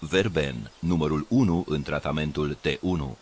Verben, numărul 1 în tratamentul T1.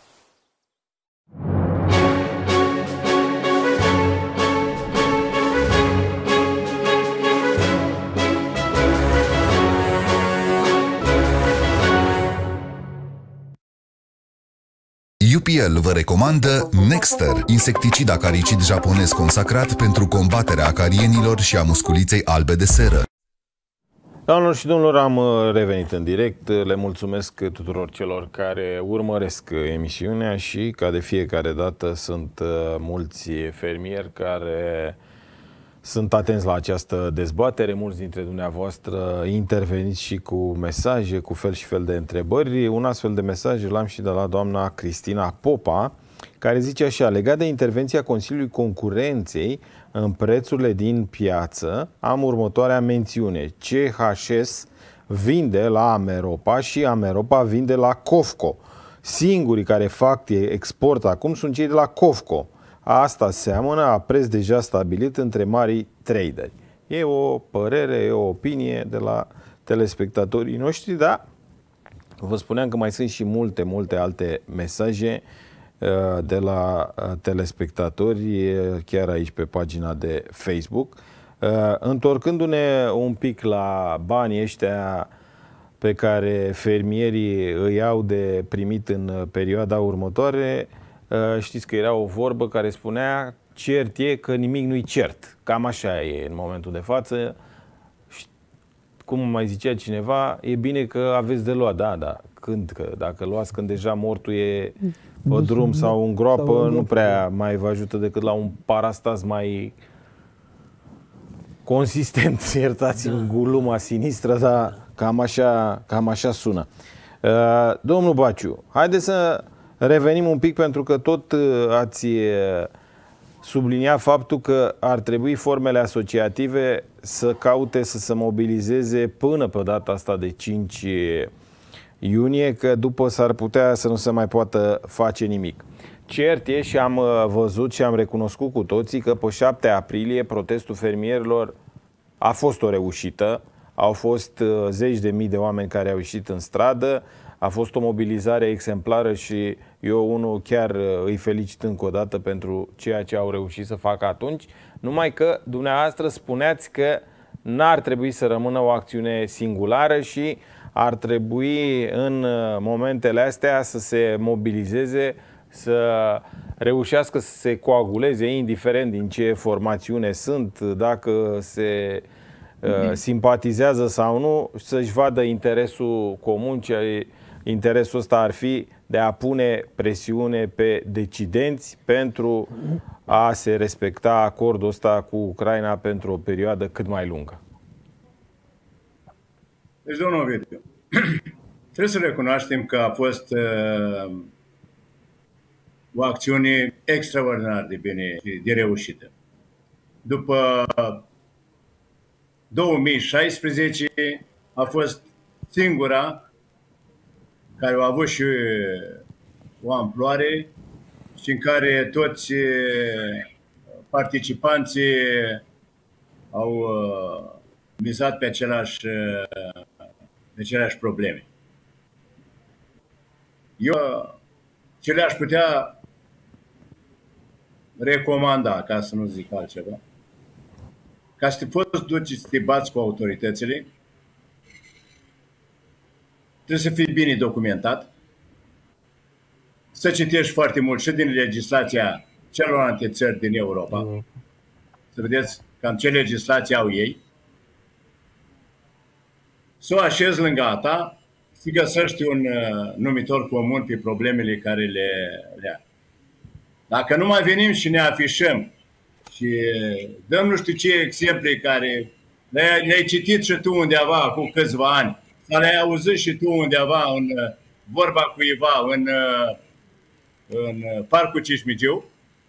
UPL vă recomandă Nexter, insecticid acaricid japonez consacrat pentru combaterea acarienilor și a musculiței albe de seră. Doamnelor și domnilor, am revenit în direct. Le mulțumesc tuturor celor care urmăresc emisiunea și, ca de fiecare dată, sunt mulți fermieri care sunt atenți la această dezbatere. Mulți dintre dumneavoastră interveniți și cu mesaje, cu fel și fel de întrebări. Un astfel de mesaj l-am și de la doamna Cristina Popa, care zice așa: legat de intervenția Consiliului Concurenței în prețurile din piață, am următoarea mențiune. CHS vinde la Ameropa și Ameropa vinde la Cofco. Singurii care fac export acum sunt cei de la Cofco. Asta seamănă a preț deja stabilit între marii traderi. E o părere, e o opinie de la telespectatorii noștri, dar vă spuneam că mai sunt și multe alte mesaje de la telespectatori, chiar aici pe pagina de Facebook. Întorcându-ne un pic la banii ăștia pe care fermierii îi au de primit în perioada următoare, știți că era o vorbă care spunea: cert e că nimic nu-i cert. Cam așa e în momentul de față. Cum mai zicea cineva, e bine că aveți de luat. Da. Că dacă luați când deja mortul e pe drum sau în groapă, nu prea mai vă ajută decât la un parastas mai consistent. Iertați-mi gluma sinistră, dar cam așa sună. Domnul Baciu, haideți să revenim un pic, pentru că tot ați subliniat faptul că ar trebui formele asociative să caute să se mobilizeze până pe data asta de 5 iunie, că după s-ar putea să nu se mai poată face nimic. Cert e, și am văzut și am recunoscut cu toții, că pe 7 aprilie protestul fermierilor a fost o reușită. Au fost zeci de mii de oameni care au ieșit în stradă. A fost o mobilizare exemplară și eu unul chiar îi felicit încă o dată pentru ceea ce au reușit să facă atunci. Numai că dumneavoastră spuneați că n-ar trebui să rămână o acțiune singulară și ar trebui în momentele astea să se mobilizeze, să reușească să se coaguleze, indiferent din ce formațiune sunt, dacă se simpatizează sau nu, să-și vadă interesul comun. Interesul ăsta ar fi de a pune presiune pe decidenți pentru a se respecta acordul ăsta cu Ucraina pentru o perioadă cât mai lungă. Deci, domnul Ovidiu, trebuie să recunoaștem că a fost o acțiune extraordinar de bine, de reușită. După 2016 a fost singura care a avut și o amploare și în care toți participanții au mizat pe aceleași probleme. Eu ce le-aș putea recomanda, ca să nu zic altceva, ca să te poți duce să te bați cu autoritățile, trebuie să fii bine documentat, să citești foarte mult și din legislația celorlalte țări din Europa, să vedeți cam ce legislație au ei, să o așezi lângă a ta, să găsești un numitor comun pe problemele care le ai. Dacă nu mai venim și ne afișăm și dăm nu știu ce exemple care le-ai citit și tu undeva acum câțiva ani, sau le-ai auzit și tu undeva în vorba cuiva în Parcul Cismigiu,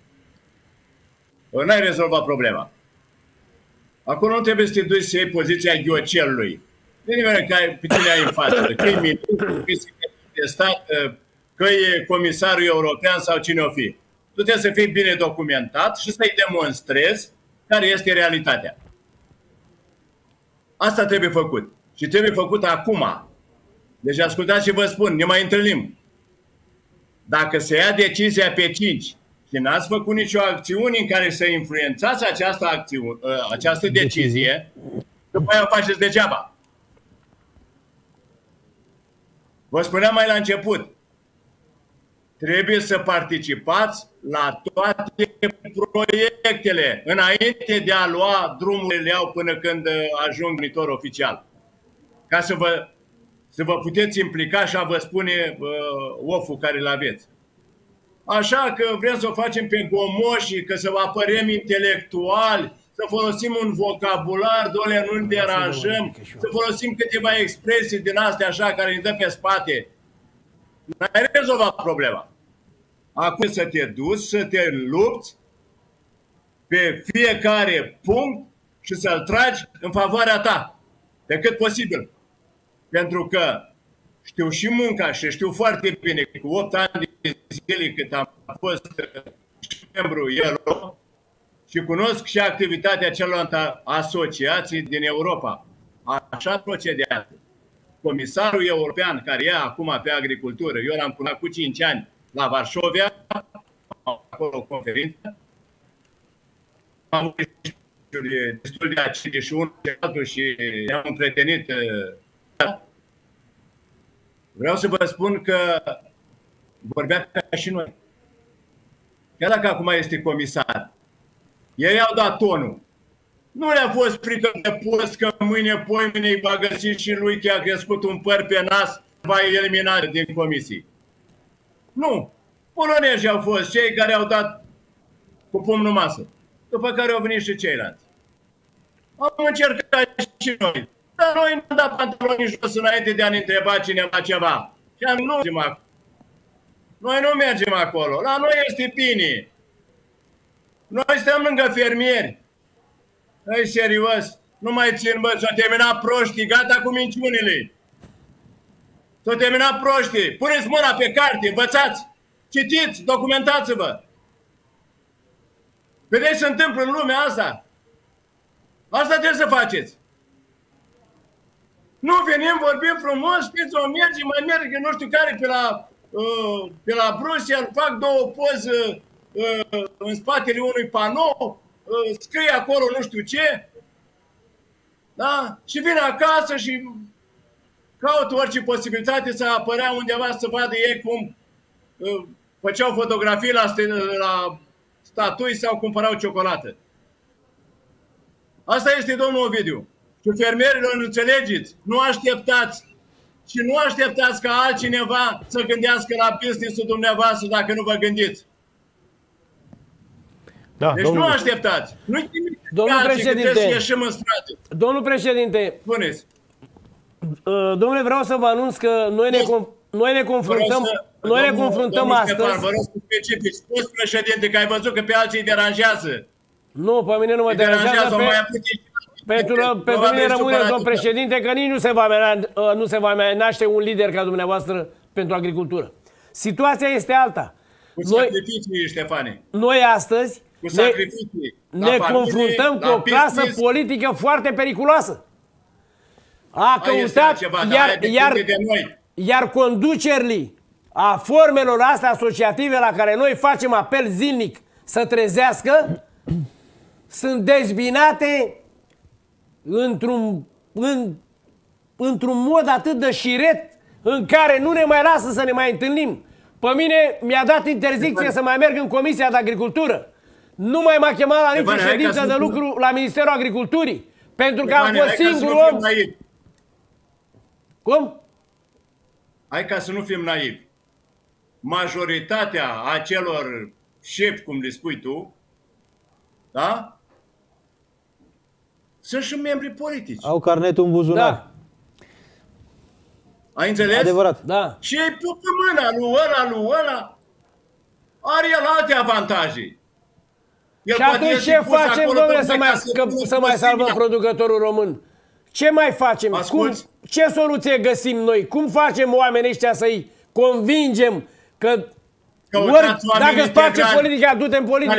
n-ai rezolvat problema. Acolo nu trebuie să te duci să iei poziția ghiocelului. De nimeni care pe tine ai în față, că e ministru, că e secretar de stat, că e comisarul european sau cine o fi. Tu trebuie să fii bine documentat și să-i demonstrezi care este realitatea. Asta trebuie făcut. Și trebuie făcut acum. Deci ascultați ce vă spun, ne mai întâlnim. Dacă se ia decizia pe 5 și n-ați făcut nicio acțiune în care să influențați această decizie, după aia o faceți degeaba. Vă spuneam mai la început, trebuie să participați la toate proiectele înainte de a lua drumurile le iau până când ajung monitor oficial. Ca să vă puteți implica și a vă spune oful care îl aveți. Așa că vrem să o facem pe gomoși, că să vă apărem intelectuali, să folosim un vocabular, doamne, nu-l deranjăm, să folosim câteva expresii din astea așa care ne dă pe spate. N-ai rezolvat problema. Acum să te duci, să te lupți pe fiecare punct și să-l tragi în favoarea ta, pe cât posibil. Pentru că știu și munca și știu foarte bine, cu 8 ani de zile cât am fost membru ELO, și cunosc și activitatea celorlalte asociații din Europa. Așa procedează. Comisarul european care e acum pe agricultură, eu l-am cunoscut cu 5 ani la Varșovia, acolo o conferință, am destul de acide și unul și altul și ne-am împrietenit. Vreau să vă spun că vorbea ca și noi. Chiar dacă acum este comisar, ei au dat tonul. Nu le-a fost frică de post că mâine, poimâine îi va găsi și lui că a crescut un păr pe nas, va elimina din comisii. Nu. Polonezii au fost cei care au dat cu pumnul în masă. După care au venit și ceilalți. Am încercat și noi. Dar noi nu am dat pantalonii jos înainte de a ne întreba cineva ceva. Și am nu mergem acolo. Noi nu mergem acolo. La noi este bine. Noi stăm lângă fermieri. Ei, serios, nu mai țin, bă, s-au terminat proștii, gata cu minciunile. S-au terminat proștii. Puneți mâna pe carte, învățați, citiți, documentați-vă. Vedeți ce se întâmplă în lumea asta? Asta trebuie să faceți. Nu venim, vorbim frumos, știți, o mergi, mai merg, nu știu care, pe la Bruxelles, fac două poze în spatele unui panou, scrie acolo nu știu ce, da? Și vine acasă și caută orice posibilitate să apărea undeva să vadă ei cum făceau fotografii la statui sau cumpărau ciocolată. Asta este, domnul Ovidiu. Și fermierilor, nu înțelegeți? Nu așteptați. Și nu așteptați ca altcineva să gândească la business-ul dumneavoastră dacă nu vă gândiți. Da, deci domnul, nu așteptați. Nu-i nimic. Domnul președinte, să ieșim în stradă. Domnul președinte, spuneți. Domnule, vreau să vă anunț că noi ne confruntăm astăzi. Ștefan, vă rog să specifici. Spus, președinte, că ai văzut că pe alții îi deranjează. Nu, pe mine nu mă deranjează. Pentru mine rămâne, domnul președinte, că nici nu se va mai naște un lider ca dumneavoastră pentru agricultură. Situația este alta. Cu sacrificii, Ștefane. Noi astăzi ne confruntăm cu o clasă politică foarte periculoasă. A căutat, iar conducerile a formelor astea asociative la care noi facem apel zilnic să trezească, sunt dezbinate într-un mod atât de șiret în care nu ne mai lasă să ne mai întâlnim. Pe mine mi-a dat interzicție să mai merg în Comisia de Agricultură. Nu mai m-a chemat la nicio ședință de lucru la Ministerul Agriculturii. Pentru că am fost singurul om. Cum? Hai ca să nu fim naivi. Majoritatea acelor șefi, cum le spui tu, da? Sunt și membri politici. Au carnetul în buzunar. Da. Ai înțeles? Adevărat. Da. Și îi pupă mâna lui ăla. Are el alte avantaje. Și atunci ce facem, domnule, să mai salvăm producătorul român? Ce mai facem? Ce soluție găsim noi? Cum facem oamenii ăștia să-i convingem că dacă îți place politica, du-te în politică?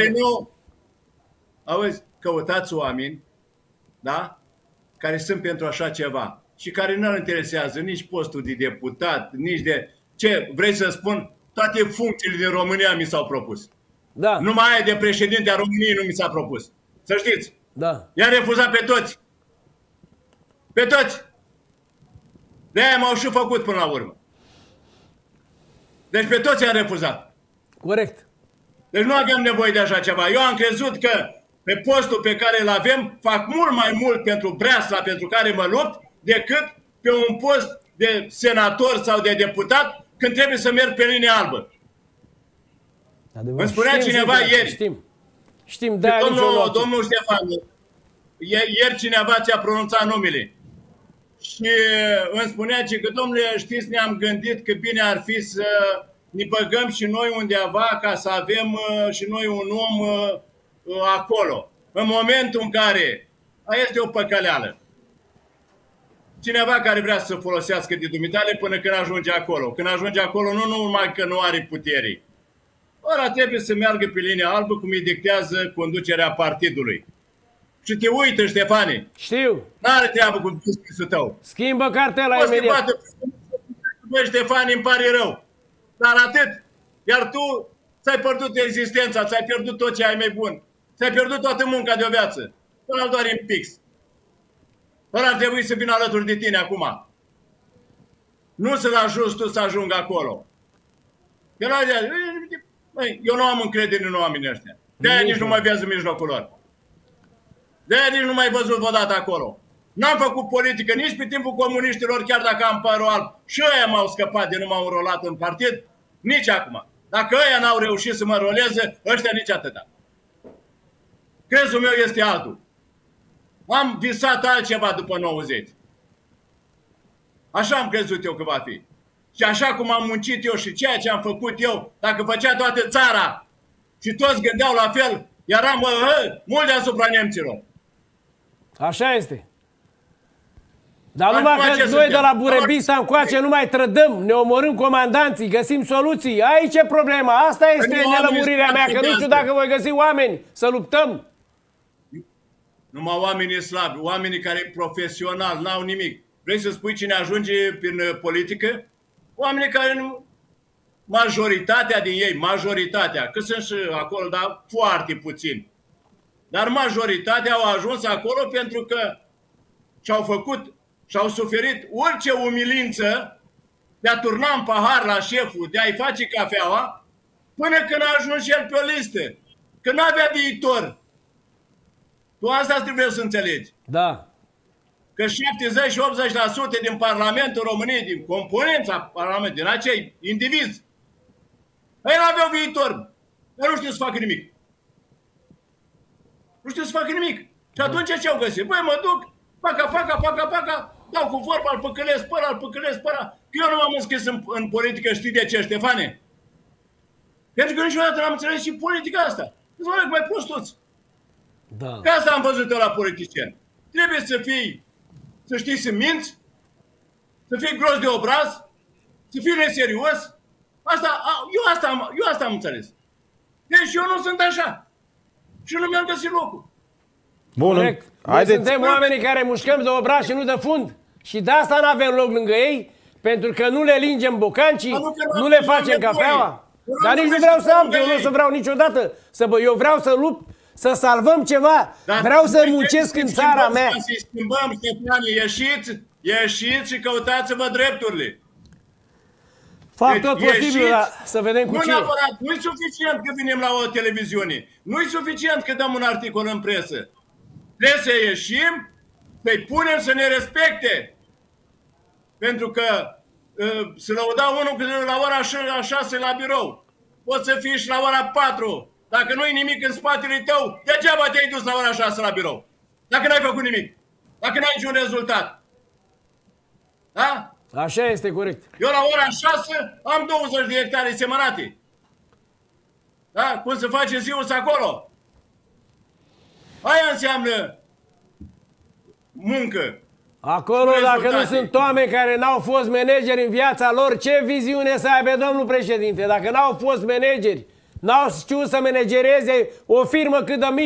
Auzi, căutați oameni, da? Care sunt pentru așa ceva. și care nu-l interesează nici postul de deputat, nici de... Ce vrei să spun? Toate funcțiile din România mi s-au propus. Da. Numai aia de președinte a României nu mi s-a propus. Să știți. Da. I-am refuzat pe toți. Pe toți. De-aia m-au și făcut până la urmă. Deci pe toți i-am refuzat. Corect. Deci nu aveam nevoie de așa ceva. Eu am crezut că pe postul pe care îl avem fac mult mai mult pentru breasla pentru care mă lupt decât pe un post de senator sau de deputat când trebuie să merg pe linie albă. Adevăr. Îmi spunea cineva ieri. Știm, da, domnul Ștefan, ieri cineva ți-a pronunțat numele. Și îmi spunea că, domnule, știți, ne-am gândit că bine ar fi să ne băgăm și noi undeva ca să avem și noi un om acolo. În momentul în care este o păcăleală. Cineva care vrea să folosească de dumitale până când ajunge acolo. Când ajunge acolo, nu numai că nu are putere. Ora trebuie să meargă pe linia albă cum îi dictează conducerea partidului. Și te uită, Ștefane. Știu. N-are treabă cu discursul tău. Schimbă cartela imediat. Băi, Ștefane, îmi pare rău. Dar atât. Iar tu ți-ai pierdut existența, ți-ai pierdut tot ce ai mai bun. Ți-ai pierdut toată munca de o viață. Până doar în pix. Ăla ar trebui să vină alături de tine acum. Nu să-l ajuți tu să ajungă acolo. Eu nu am încredere în oamenii ăștia. De-aia nici nu mai vezi în mijlocul lor. De-aia nici nu mai văzut vreodată acolo. N-am făcut politică nici pe timpul comuniștilor, chiar dacă am părul alb. Și ăia m-au scăpat de nu m-au înrolat în partid. Nici acum. Dacă ăia n-au reușit să mă înroleze, ăștia nici atâta. Crezul meu este altul. Am visat altceva după 90. Așa am crezut eu că va fi. Și așa cum am muncit eu și ceea ce am făcut eu, dacă făcea toată țara și toți gândeau la fel, eram mult deasupra nemților. Așa este. Dar numai că noi de la Burebista încoace nu mai trădăm, ne omorâm comandanții, găsim soluții. Aici e problema. Asta este nelămurirea mea, că nu știu dacă voi găsi oameni să luptăm. Numai oamenii slabi, oamenii care profesional n-au nimic. Vrei să spui cine ajunge prin politică? Oamenii care nu... Majoritatea din ei, majoritatea, că sunt și acolo, dar foarte puțini. Dar majoritatea au ajuns acolo pentru că și-au făcut și-au suferit orice umilință de a turna în pahar la șeful, de a-i face cafeaua, până când a ajuns el pe o listă. Că n-avea viitor. Tu asta trebuie să înțelegi. Da. Că 70-80% din Parlamentul României, din componența Parlamentului, din acei indivizi, ei n-aveau viitor. Ei nu știu să facă nimic. Nu știu să facă nimic. Și atunci ce-au găsit? Băi, mă duc, paca, dau cu vorba, îl păcălesc pe ăla. Că eu nu m-am înscris în politică, știi de ce, Ștefane? Pentru că niciodată n-am înțeles și politica asta. Îți mă mai prostuți. Da. Că asta am văzut eu la politicieni. Trebuie să fii, să știi să minți, să fii gros de obraz, să fii neserios. Eu asta am înțeles. Deci eu nu sunt așa. Și nu mi-am găsit locul. Bun. Noi suntem oamenii care mușcăm de obraz și nu de fund. Și de asta nu avem loc lângă ei, pentru că nu le lingem bocancii, nu le facem cafeaua. Dar nici nu vreau să am, eu nu o să vreau niciodată. Eu vreau să lupt, să salvăm ceva. Vreau să muncesc în țara mea. Să-i schimbăm, Ștefane, ieșiți și căutați-vă drepturile. Fac tot posibil, să vedem cu ce. Nu-i suficient că venim la o televiziune. Nu-i suficient că dăm un articol în presă. Trebuie să ieșim, să-i punem să ne respecte. Pentru că să lăuda unul că la ora 6 la birou. Poți să fii și la ora 4. Dacă nu-i nimic în spatele tău, degeaba te-ai dus la ora 6 la birou. Dacă n-ai făcut nimic. Dacă n-ai niciun rezultat. Da? Așa este, corect. Eu la ora 6 am 20 de hectare semănate. Da? Cum se face ziua acolo? Aia înseamnă muncă. Acolo, dacă nu sunt oameni care n-au fost manageri în viața lor, ce viziune să aibă domnul președinte? Dacă n-au fost manageri, n-au știut să managereze o firmă cât de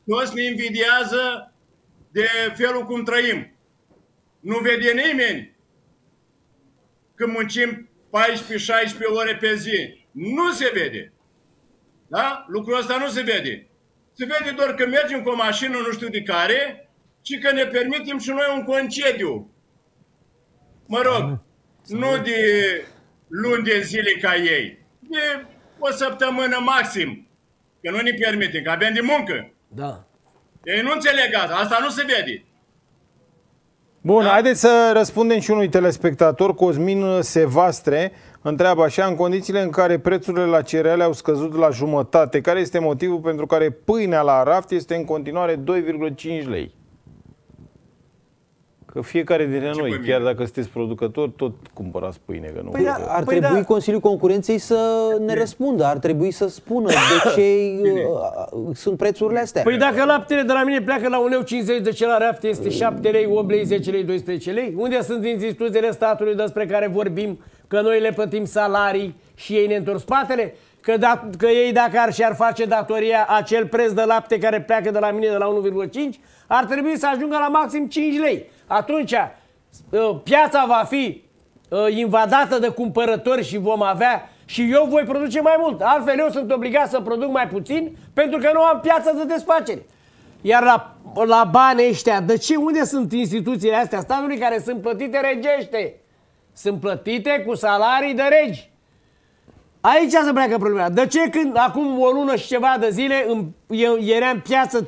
toți ne invidiază de felul cum trăim. Nu vede nimeni că muncim 14-16 ore pe zi. Nu se vede. Da? Lucrul ăsta nu se vede. Se vede doar că mergem cu o mașină nu știu de care și că ne permitem și noi un concediu. Mă rog, nu de luni de zile ca ei. De o săptămână maxim. Că nu ne permitem, că avem de muncă. Da. Ei nu înțeleg asta. Asta nu se vede. Bun, haideți să răspundem și unui telespectator. Cosmin Sevastre întreabă așa: în condițiile în care prețurile la cereale au scăzut la jumătate, care este motivul pentru care pâinea la raft este în continuare 2,5 lei? Că fiecare dintre noi, chiar dacă sunteți producători, tot cumpărați pâine. Că nu ar trebui Consiliul Concurenței să ne răspundă, ar trebui să spună de ce sunt prețurile astea. Păi dacă laptele de la mine pleacă la 1,50 lei, de ce la raft este 7 lei, 8 lei, 10 lei, 12 lei? Unde sunt instituțiile statului despre care vorbim, că noi le plătim salarii și ei ne întorc spatele? Că ei dacă și-ar face datoria, acel preț de lapte care pleacă de la mine de la 1,5, ar trebui să ajungă la maxim 5 lei. Atunci piața va fi invadată de cumpărători și vom avea, și eu voi produce mai mult. Altfel eu sunt obligat să produc mai puțin pentru că nu am piață de desfacere. Iar la banii ăștia, de ce? Unde sunt instituțiile astea statului care sunt plătite regește? Sunt plătite cu salarii de regi. Aici se pleacă problema. De ce când acum o lună și ceva de zile era în piață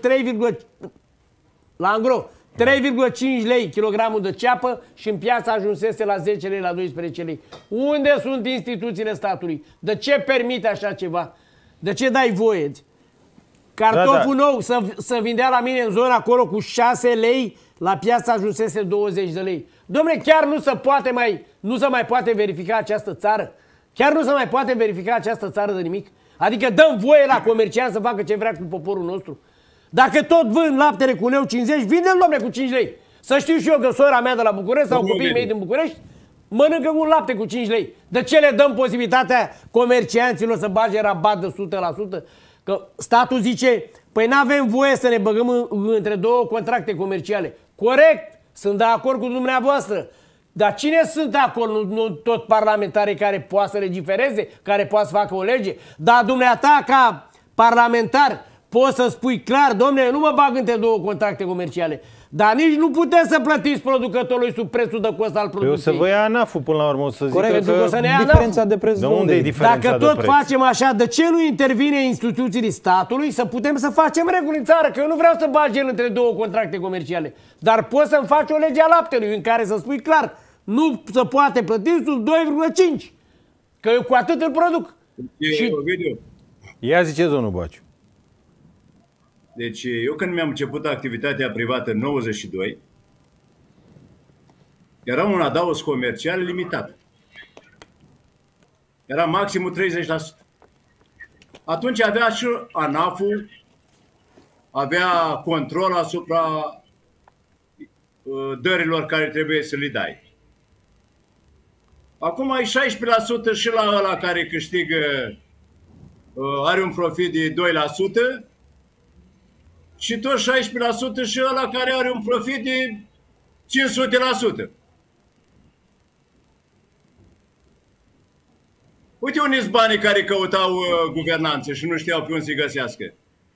3,5 lei kilogramul de ceapă și în piață ajunsese la 10 lei, la 12 lei. Unde sunt instituțiile statului? De ce permite așa ceva? De ce dai voie? Cartoful nou să vindea la mine în zona acolo cu 6 lei, la piață ajunsese 20 de lei. Dom'le, chiar nu se mai poate verifica această țară? Chiar nu se mai poate verifica această țară de nimic? Adică dăm voie la comerciant să facă ce vrea cu poporul nostru? Dacă tot vând laptele cu 1,50 lei, vinde-l, dom'le, cu 5 lei. Să știu și eu că sora mea de la București sau copiii mei din București mănâncă un lapte cu 5 lei. De ce le dăm posibilitatea comercianților să bage rabat de 100%? Că statul zice, păi n-avem voie să ne băgăm între două contracte comerciale. Corect, sunt de acord cu dumneavoastră. Dar cine sunt acolo? Nu tot parlamentarii care poate să legifereze, care poate să facă o lege? Dar dumneata ca parlamentar poți să spui clar, domnule, nu mă bag între două contracte comerciale. Dar nici nu puteți să plătiți producătorului sub prețul de cost al producției. O să vă ia ANAF-ul până la urmă, o să zică că o să ne ia diferența de preț. De unde e diferența Dacă de tot preț? facem așa, de ce nu intervine instituțiile statului să putem să facem reguli în țară? Că eu nu vreau să bagi el între două contracte comerciale. Dar poți să-mi faci o lege a laptelui în care să spui clar, nu se poate plăti sub 2,5. Că eu cu atât îl produc. Ia ziceți, domnul Baciu. Deci eu când mi-am început activitatea privată în 92, era un adaos comercial limitat. Era maximul 30%. Atunci avea și ANAF-ul, avea control asupra dărilor care trebuie să le dai. Acum ai 16% și la ăla care câștigă, are un profit de 2%, și tot 16% și ăla care are un profit de 500%. Uite unde sunt banii care căutau guvernanță și nu știau pe unde să-i găsească.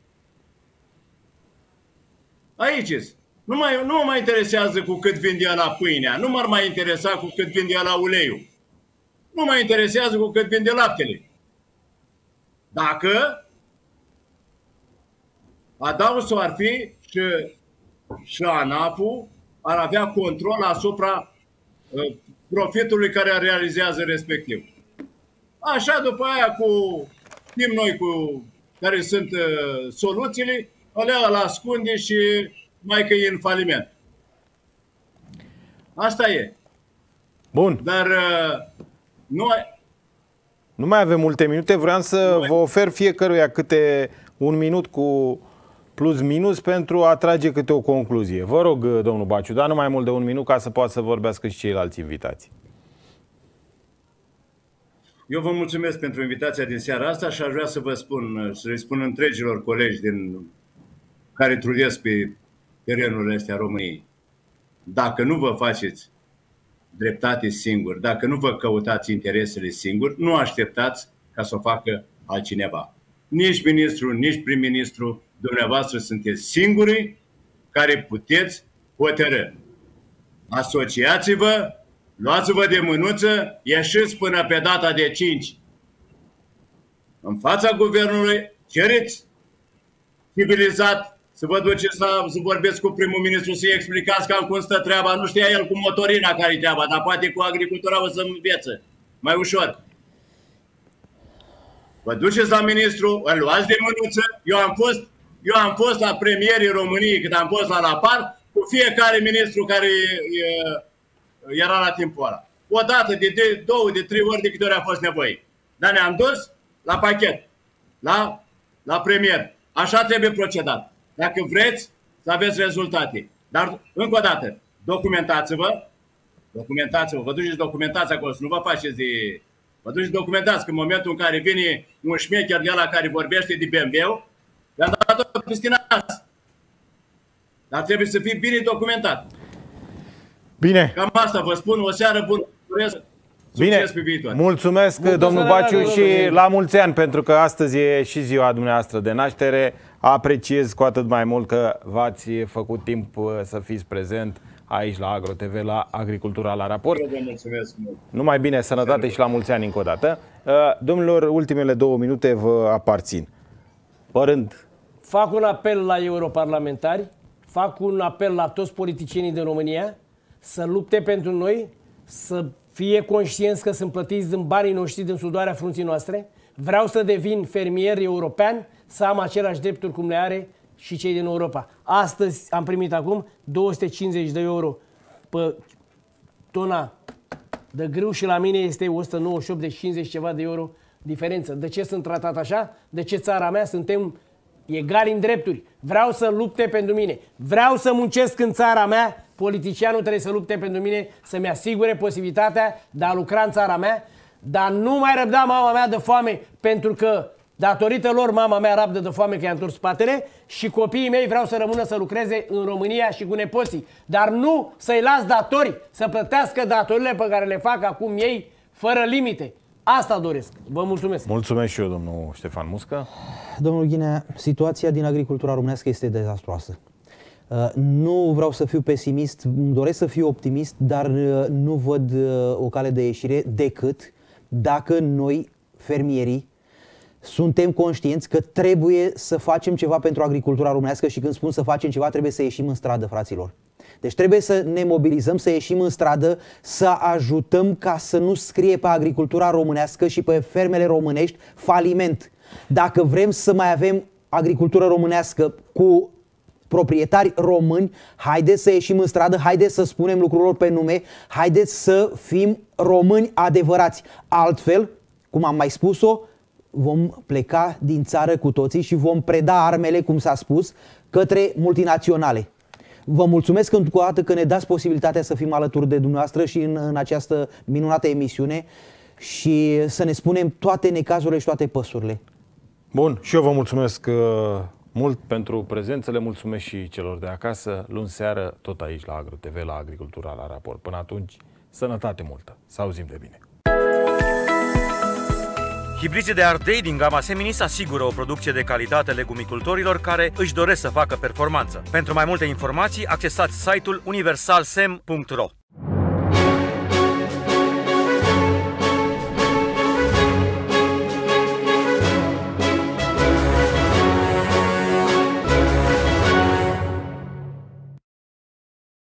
Aici. Nu mă mai interesează cu cât vinde la pâinea, nu m-ar mai interesa cu cât vinde la uleiul. Nu mă interesează cu cât vinde laptele. Dacă adausul ar fi și ANAF-ul ar avea control asupra profitului care realizează respectiv. Așa, după aia, știm noi care sunt soluțiile, alea îl ascunde și mai că e în faliment. Asta e. Bun. Dar nu mai avem multe minute, vreau să vă ofer fiecăruia câte un minut cu plus minus pentru a trage câte o concluzie. Vă rog, domnul Baciu, dar nu mai mult de un minut ca să poată să vorbească și ceilalți invitați. Eu vă mulțumesc pentru invitația din seara asta și aș vrea să vă spun, să le spun întregilor colegi care trudesc pe terenurile astea României. Dacă nu vă faceți dreptate singur, dacă nu vă căutați interesele singuri, nu așteptați ca să o facă altcineva. Nici ministru, nici prim-ministru, dumneavoastră sunteți singurii care puteți hotărâ. Asociați-vă, luați-vă de mânuță, ieșiți până pe data de 5 în fața guvernului, cereți civilizat să vă duceți să vorbeți cu primul ministru, să-i explicați cam cum stă treaba. Nu știa el cu motorina care-i treaba, dar poate cu agricultura o să învețe mai ușor. Vă duceți la ministru, îl luați de mânuță. Eu am fost la premierii României când am fost la Lapar cu fiecare ministru care era la timpul ăla. O dată, de 2, de 3 ori, de câte ori a fost nevoie. Dar ne-am dus la pachet, la premier. Așa trebuie procedat. Dacă vreți să aveți rezultate. Dar, încă o dată, documentați-vă, vă duceți documentați acolo, să nu vă faceți de... Vă duceți documentați că în momentul în care vine un șmecher de ăla care vorbește de BMW, le-am dat-o peste nas. Dar trebuie să fie bine documentat. Bine. Cam asta vă spun, o seară bună. Bine, mulțumesc domnul Baciu și la mulți ani, pentru că astăzi e și ziua dumneavoastră de naștere. Apreciez cu atât mai mult că v-ați făcut timp să fiți prezent aici la Agro TV, la Agricultura la Raport. Eu vă mulțumesc mult. Numai bine, sănătate și la mulți ani încă o dată. Domnilor, ultimele 2 minute vă aparțin. Părând. Fac un apel la europarlamentari, fac un apel la toți politicienii din România să lupte pentru noi, să fie conștienți că sunt plătiți din banii noștri, din sudoarea frunții noastre. Vreau să devin fermier european, să am aceleași drepturi cum le are și cei din Europa. Astăzi am primit acum 250 de euro pe tona de grâu și la mine este 198 de 50 ceva de euro diferență. De ce sunt tratat așa? De ce țara mea suntem egali în drepturi? Vreau să lupte pentru mine. Vreau să muncesc în țara mea. Politicianul trebuie să lupte pentru mine, să-mi asigure posibilitatea de a lucra în țara mea, dar nu mai răbda mama mea de foame, pentru că datorită lor mama mea rabdă de foame că i-a întors spatele, și copiii mei vreau să rămână să lucreze în România și cu nepoții. Dar nu să-i las datori, să plătească datorile pe care le fac acum ei, fără limite. Asta doresc. Vă mulțumesc. Mulțumesc și eu, domnul Ștefan Muscă. Domnul Ghinea, situația din agricultura românească este dezastruoasă. Nu vreau să fiu pesimist, îmi doresc să fiu optimist, dar nu văd o cale de ieșire decât dacă noi, fermierii, suntem conștienți că trebuie să facem ceva pentru agricultura românească și când spun să facem ceva, trebuie să ieșim în stradă, fraților. Deci trebuie să ne mobilizăm, să ieșim în stradă, să ajutăm ca să nu scrie pe agricultura românească și pe fermele românești faliment. Dacă vrem să mai avem agricultură românească cu proprietari români, haideți să ieșim în stradă, haideți să spunem lucrurilor pe nume, haideți să fim români adevărați. Altfel, cum am mai spus-o, vom pleca din țară cu toții și vom preda armele, cum s-a spus, către multinaționale. Vă mulțumesc încă o dată că ne dați posibilitatea să fim alături de dumneavoastră și în această minunată emisiune și să ne spunem toate necazurile și toate păsurile. Bun, și eu vă mulțumesc mult pentru prezență, le mulțumesc și celor de acasă. Luni seară, tot aici la Agro TV, la Agricultura la Raport. Până atunci, sănătate multă. Să auzim de bine. Hibrizii de ardei din gama Seminis asigură o producție de calitate legumicultorilor care își doresc să facă performanță. Pentru mai multe informații, accesați site-ul universalsem.ro.